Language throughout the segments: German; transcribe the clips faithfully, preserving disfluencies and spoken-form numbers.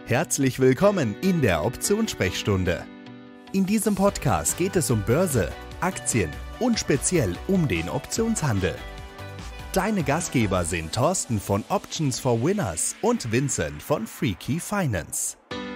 Herzlich willkommen in der Optionssprechstunde. In diesem Podcast geht es um Börse, Aktien und speziell um den Optionshandel. Deine Gastgeber sind Thorsten von Options for Winners und Vincent von Freaky Finance.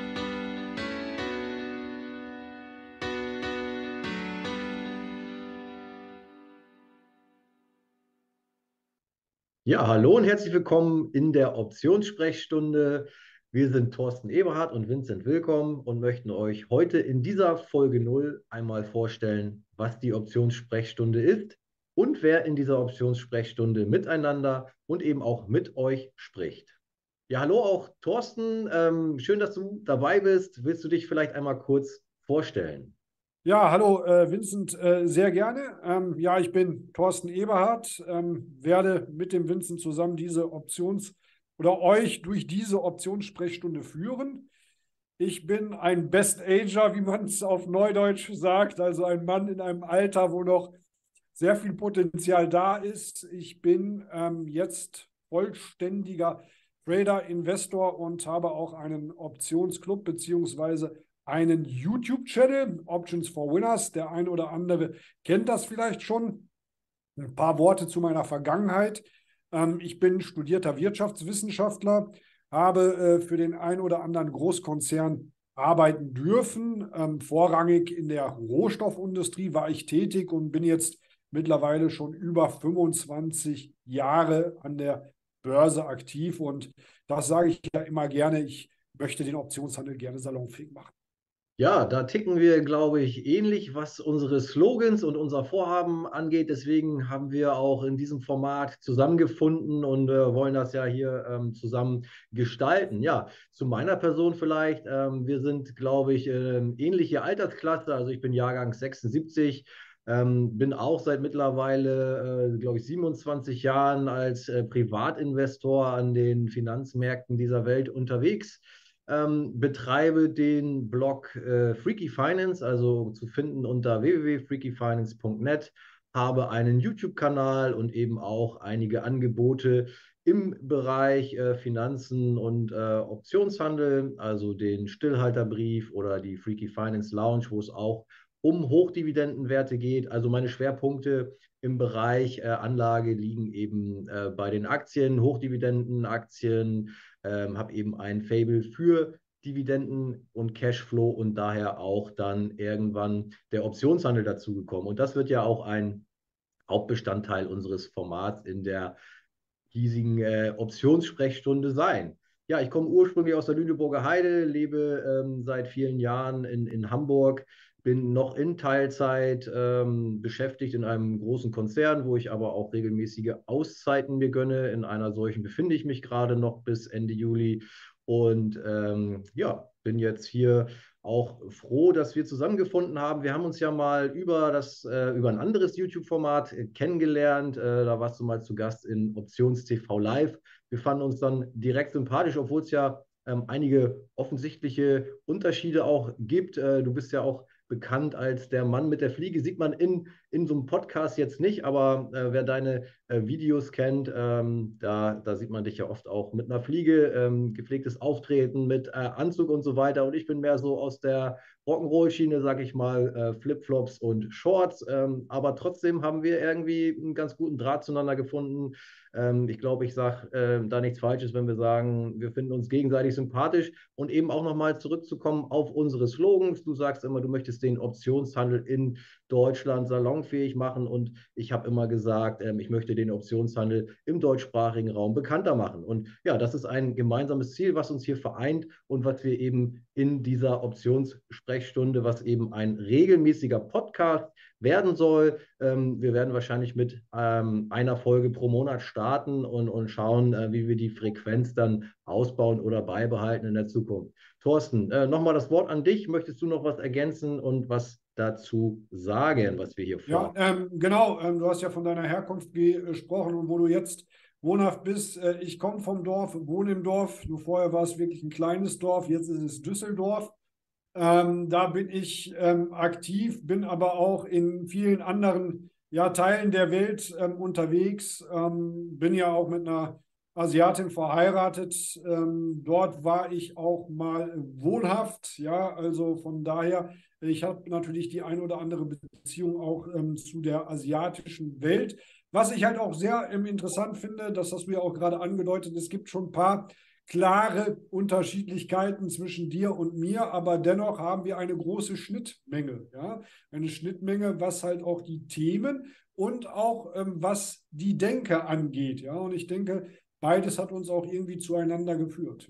Ja, hallo und herzlich willkommen in der Optionssprechstunde. Wir sind Thorsten Eberhardt und Vincent Willkommen und möchten euch heute in dieser Folge null einmal vorstellen, was die Optionssprechstunde ist und wer in dieser Optionssprechstunde miteinander und eben auch mit euch spricht. Ja, hallo auch Thorsten, ähm, schön, dass du dabei bist. Willst du dich vielleicht einmal kurz vorstellen? Ja, hallo äh, Vincent, äh, sehr gerne. Ähm, ja, ich bin Thorsten Eberhardt, ähm, werde mit dem Vincent zusammen diese Options- oder euch durch diese Optionssprechstunde führen. Ich bin ein Best-Ager, wie man es auf Neudeutsch sagt, also ein Mann in einem Alter, wo noch sehr viel Potenzial da ist. Ich bin ähm, jetzt vollständiger Trader, Investor und habe auch einen Optionsclub beziehungsweise einen YouTube-Channel, Options for Winners. Der ein oder andere kennt das vielleicht schon. Ein paar Worte zu meiner Vergangenheit. Ähm, ich bin studierter Wirtschaftswissenschaftler, habe äh, für den ein oder anderen Großkonzern arbeiten dürfen. Ähm, vorrangig in der Rohstoffindustrie war ich tätig und bin jetzt mittlerweile schon über fünfundzwanzig Jahre an der Börse aktiv. Und das sage ich ja immer gerne. Ich möchte den Optionshandel gerne salonfähig machen. Ja, da ticken wir, glaube ich, ähnlich, was unsere Slogans und unser Vorhaben angeht. Deswegen haben wir auch in diesem Format zusammengefunden und äh, wollen das ja hier ähm, zusammen gestalten. Ja, zu meiner Person vielleicht. Ähm, wir sind, glaube ich, äh, ähnliche Altersklasse. Also ich bin Jahrgang sechsundsiebzig, ähm, bin auch seit mittlerweile, äh, glaube ich, siebenundzwanzig Jahren als äh, Privatinvestor an den Finanzmärkten dieser Welt unterwegs. Ähm, betreibe den Blog äh, Freaky Finance, also zu finden unter w w w punkt freaky finance punkt net, habe einen YouTube-Kanal und eben auch einige Angebote im Bereich äh, Finanzen und äh, Optionshandel, also den Stillhalterbrief oder die Freaky Finance Lounge, wo es auch um Hochdividendenwerte geht. Also meine Schwerpunkte im Bereich äh, Anlage liegen eben äh, bei den Aktien, Hochdividendenaktien, ähm, habe eben ein Faible für Dividenden und Cashflow und daher auch dann irgendwann der Optionshandel dazugekommen. Und das wird ja auch ein Hauptbestandteil unseres Formats in der hiesigen äh, Optionssprechstunde sein. Ja, ich komme ursprünglich aus der Lüneburger Heide, lebe ähm, seit vielen Jahren in, in Hamburg, bin noch in Teilzeit ähm, beschäftigt in einem großen Konzern, wo ich aber auch regelmäßige Auszeiten mir gönne. In einer solchen befinde ich mich gerade noch bis Ende Juli und ähm, ja, bin jetzt hier auch froh, dass wir zusammengefunden haben. Wir haben uns ja mal über, das, äh, über ein anderes YouTube-Format äh, kennengelernt. Äh, da warst du mal zu Gast in Options T V Live. Wir fanden uns dann direkt sympathisch, obwohl es ja ähm, einige offensichtliche Unterschiede auch gibt. Äh, du bist ja auch bekannt als der Mann mit der Fliege. Sieht man in, in so einem Podcast jetzt nicht, aber äh, wer deine äh, Videos kennt, ähm, da, da sieht man dich ja oft auch mit einer Fliege, ähm, gepflegtes Auftreten mit äh, Anzug und so weiter. Und ich bin mehr so aus der Rock'n'Roll-Schiene, sag ich mal, äh, Flipflops und Shorts. Ähm, aber trotzdem haben wir irgendwie einen ganz guten Draht zueinander gefunden. Ähm, ich glaube, ich sage äh, da nichts Falsches, wenn wir sagen, wir finden uns gegenseitig sympathisch. Und eben auch nochmal zurückzukommen auf unsere Slogans. Du sagst immer, du möchtest den Optionshandel in Deutschland salonfähig machen. Und ich habe immer gesagt, ähm, ich möchte den Optionshandel im deutschsprachigen Raum bekannter machen. Und ja, das ist ein gemeinsames Ziel, was uns hier vereint und was wir eben in dieser Optionssprechstunde, was eben ein regelmäßiger Podcast werden soll. Ähm, wir werden wahrscheinlich mit ähm, einer Folge pro Monat starten und, und schauen, äh, wie wir die Frequenz dann ausbauen oder beibehalten in der Zukunft. Thorsten, äh, nochmal das Wort an dich. Möchtest du noch was ergänzen und was dazu sagen, was wir hier Ja, vorhaben? ähm, genau. Ähm, du hast ja von deiner Herkunft gesprochen und wo du jetzt wohnhaft bist. Äh, ich komme vom Dorf, wohne im Dorf. Du vorher war es wirklich ein kleines Dorf, jetzt ist es Düsseldorf. Ähm, da bin ich ähm, aktiv, bin aber auch in vielen anderen ja, Teilen der Welt ähm, unterwegs. Ähm, bin ja auch mit einer Asiatin verheiratet. Ähm, dort war ich auch mal wohnhaft. Ja, also von daher, ich habe natürlich die ein oder andere Beziehung auch ähm, zu der asiatischen Welt. Was ich halt auch sehr ähm, interessant finde, das hast du ja auch gerade angedeutet, es gibt schon ein paar klare Unterschiedlichkeiten zwischen dir und mir, aber dennoch haben wir eine große Schnittmenge. Ja? Eine Schnittmenge, was halt auch die Themen und auch ähm, was die Denke angeht. Ja? Und ich denke, beides hat uns auch irgendwie zueinander geführt.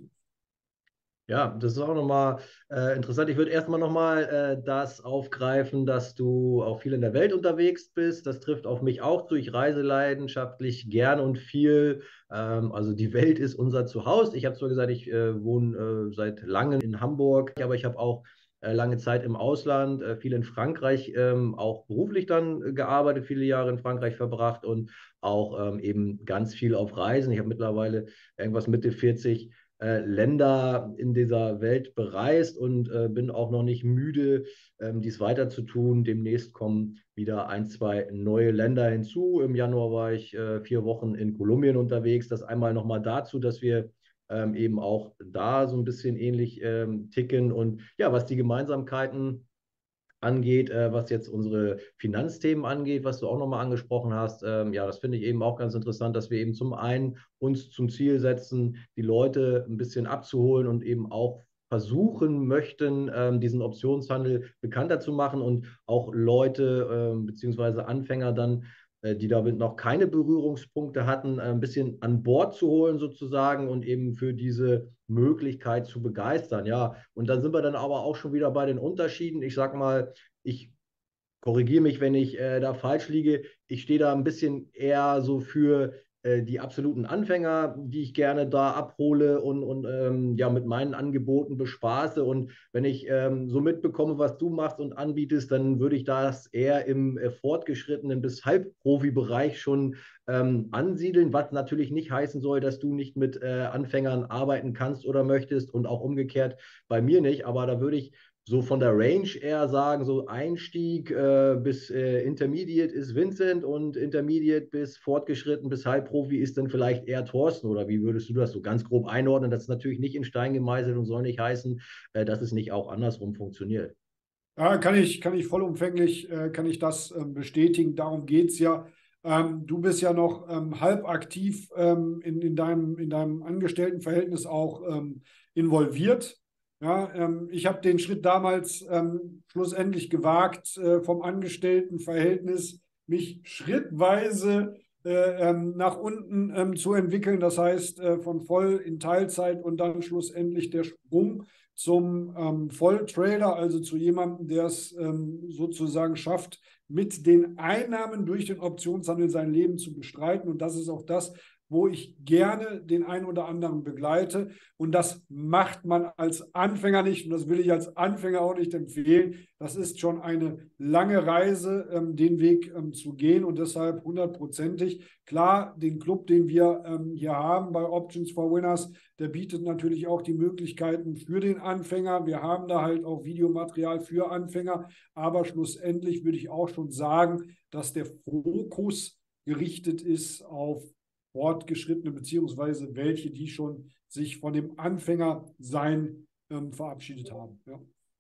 Ja, das ist auch nochmal äh, interessant. Ich würde erstmal nochmal äh, das aufgreifen, dass du auch viel in der Welt unterwegs bist. Das trifft auf mich auch zu. Ich reise leidenschaftlich gern und viel. Ähm, also die Welt ist unser Zuhause. Ich habe zwar gesagt, ich äh, wohne äh, seit langem in Hamburg, aber ich habe auch äh, lange Zeit im Ausland, äh, viel in Frankreich, ähm, auch beruflich dann äh, gearbeitet, viele Jahre in Frankreich verbracht und auch ähm, eben ganz viel auf Reisen. Ich habe mittlerweile irgendwas Mitte vierzig äh, Länder in dieser Welt bereist und äh, bin auch noch nicht müde, ähm, dies weiter zu tun. Demnächst kommen wieder ein, zwei neue Länder hinzu. Im Januar war ich äh, vier Wochen in Kolumbien unterwegs. Das einmal nochmal dazu, dass wir ähm, eben auch da so ein bisschen ähnlich ähm, ticken. Und ja, was die Gemeinsamkeiten angeht, äh, was jetzt unsere Finanzthemen angeht, was du auch nochmal angesprochen hast. Ähm, ja, das finde ich eben auch ganz interessant, dass wir eben zum einen uns zum Ziel setzen, die Leute ein bisschen abzuholen und eben auch versuchen möchten, ähm, diesen Optionshandel bekannter zu machen und auch Leute ähm, beziehungsweise Anfänger dann, äh, die damit noch keine Berührungspunkte hatten, äh, ein bisschen an Bord zu holen sozusagen und eben für diese Möglichkeit zu begeistern. Ja, und dann sind wir dann aber auch schon wieder bei den Unterschieden. Ich sag mal, ich korrigiere mich, wenn ich äh, da falsch liege. Ich stehe da ein bisschen eher so für äh, die absoluten Anfänger, die ich gerne da abhole und, und ähm, ja, mit meinen Angeboten bespaße. Und wenn ich ähm, so mitbekomme, was du machst und anbietest, dann würde ich das eher im äh, fortgeschrittenen bis Halbprofi-Bereich schon ähm, ansiedeln, was natürlich nicht heißen soll, dass du nicht mit äh, Anfängern arbeiten kannst oder möchtest und auch umgekehrt bei mir nicht. Aber da würde ich so von der Range eher sagen, so Einstieg äh, bis äh, Intermediate ist Vincent und Intermediate bis fortgeschritten bis Halbprofi ist dann vielleicht eher Thorsten, oder wie würdest du das so ganz grob einordnen? Das ist natürlich nicht in Stein gemeißelt und soll nicht heißen, äh, dass es nicht auch andersrum funktioniert. Ja, kann ich, kann ich vollumfänglich, äh, kann ich das ähm, bestätigen. Darum geht es ja. Ähm, du bist ja noch ähm, halb aktiv ähm, in, in deinem, in deinem Angestelltenverhältnis auch ähm, involviert. Ja, ähm, ich habe den Schritt damals ähm, schlussendlich gewagt, äh, vom Angestelltenverhältnis mich schrittweise äh, ähm, nach unten ähm, zu entwickeln. Das heißt, äh, von voll in Teilzeit und dann schlussendlich der Sprung zum ähm, Volltrader, also zu jemandem, der es ähm, sozusagen schafft, mit den Einnahmen durch den Optionshandel sein Leben zu bestreiten. Und das ist auch das, wo ich gerne den einen oder anderen begleite. Und das macht man als Anfänger nicht. Und das will ich als Anfänger auch nicht empfehlen. Das ist schon eine lange Reise, ähm, den Weg ähm, zu gehen. Und deshalb hundertprozentig. Klar, den Club, den wir ähm, hier haben bei Options for Winners, der bietet natürlich auch die Möglichkeiten für den Anfänger. Wir haben da halt auch Videomaterial für Anfänger. Aber schlussendlich würde ich auch schon sagen, dass der Fokus gerichtet ist auf fortgeschrittene, beziehungsweise welche, die schon sich von dem Anfängersein ähm, verabschiedet haben. Ja.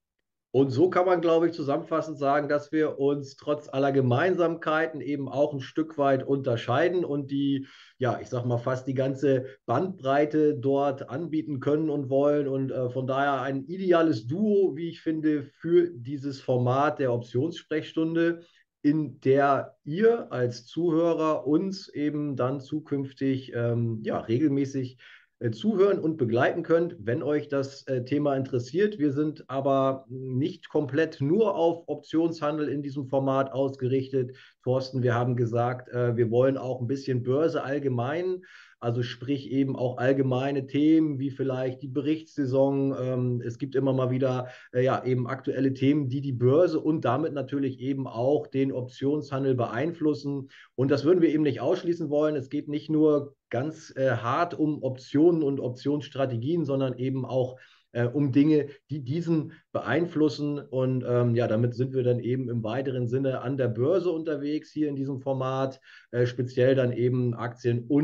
Und so kann man, glaube ich, zusammenfassend sagen, dass wir uns trotz aller Gemeinsamkeiten eben auch ein Stück weit unterscheiden und die, ja, ich sag mal, fast die ganze Bandbreite dort anbieten können und wollen. Und äh, von daher ein ideales Duo, wie ich finde, für dieses Format der Optionssprechstunde, in der ihr als Zuhörer uns eben dann zukünftig ähm, ja, regelmäßig äh, zuhören und begleiten könnt, wenn euch das äh, Thema interessiert. Wir sind aber nicht komplett nur auf Optionshandel in diesem Format ausgerichtet. Thorsten, wir haben gesagt, äh, wir wollen auch ein bisschen Börse allgemein, also sprich eben auch allgemeine Themen wie vielleicht die Berichtssaison. Ähm, es gibt immer mal wieder äh, ja eben aktuelle Themen, die die Börse und damit natürlich eben auch den Optionshandel beeinflussen. Und das würden wir eben nicht ausschließen wollen. Es geht nicht nur ganz äh, hart um Optionen und Optionsstrategien, sondern eben auch äh, um Dinge, die diesen beeinflussen. Und ähm, ja, damit sind wir dann eben im weiteren Sinne an der Börse unterwegs, hier in diesem Format, äh, speziell dann eben Aktien und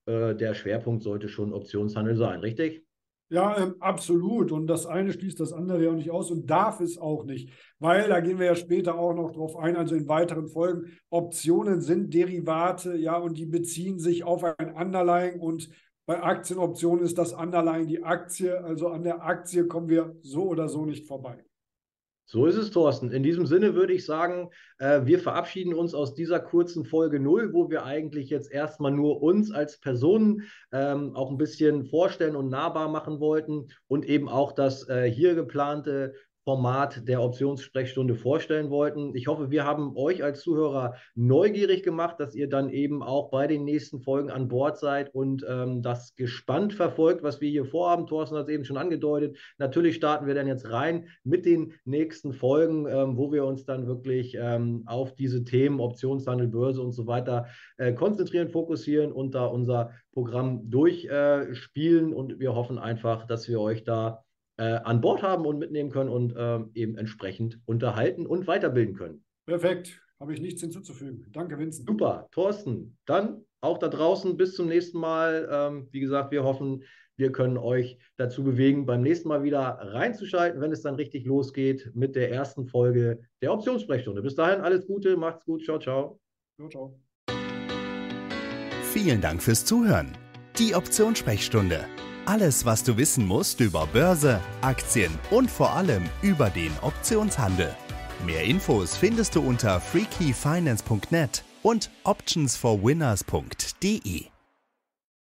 äh, der Schwerpunkt sollte schon Optionshandel sein, richtig? Ja, ähm, absolut. Und das eine schließt das andere ja nicht aus und darf es auch nicht, weil da gehen wir ja später auch noch drauf ein, also in weiteren Folgen. Optionen sind Derivate, ja, und die beziehen sich auf ein Underlying und bei Aktienoptionen ist das Underlying die Aktie. Also an der Aktie kommen wir so oder so nicht vorbei. So ist es, Thorsten. In diesem Sinne würde ich sagen, äh, wir verabschieden uns aus dieser kurzen Folge null, wo wir eigentlich jetzt erstmal nur uns als Personen ähm, auch ein bisschen vorstellen und nahbar machen wollten und eben auch das äh, hier geplante Format der Optionssprechstunde vorstellen wollten. Ich hoffe, wir haben euch als Zuhörer neugierig gemacht, dass ihr dann eben auch bei den nächsten Folgen an Bord seid und ähm, das gespannt verfolgt, was wir hier vorhaben. Thorsten hat es eben schon angedeutet. Natürlich starten wir dann jetzt rein mit den nächsten Folgen, ähm, wo wir uns dann wirklich ähm, auf diese Themen Optionshandel, Börse und so weiter äh, konzentrieren, fokussieren und da unser Programm durchspielen. Äh, und wir hoffen einfach, dass wir euch da Äh, an Bord haben und mitnehmen können und ähm, eben entsprechend unterhalten und weiterbilden können. Perfekt, habe ich nichts hinzuzufügen. Danke, Vincent. Super, Thorsten. Dann auch da draußen bis zum nächsten Mal. Ähm, wie gesagt, wir hoffen, wir können euch dazu bewegen, beim nächsten Mal wieder reinzuschalten, wenn es dann richtig losgeht mit der ersten Folge der Optionssprechstunde. Bis dahin alles Gute, macht's gut, ciao, ciao. Ciao, ciao. Vielen Dank fürs Zuhören. Die Optionssprechstunde. Alles, was du wissen musst über Börse, Aktien und vor allem über den Optionshandel. Mehr Infos findest du unter freakyfinance punkt net und options for winners punkt de.